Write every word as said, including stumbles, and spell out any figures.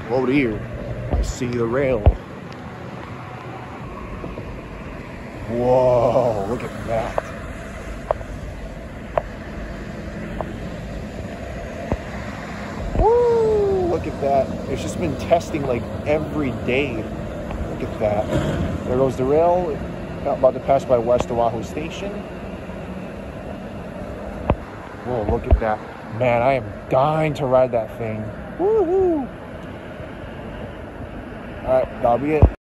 Over here, I see the rail. Whoa, look at that. Woo, look at that. It's just been testing like every day. Look at that. There goes the rail. About to pass by West Oahu Station. Whoa, look at that. Man, I am dying to ride that thing. Woohoo! Alright, that'll be it.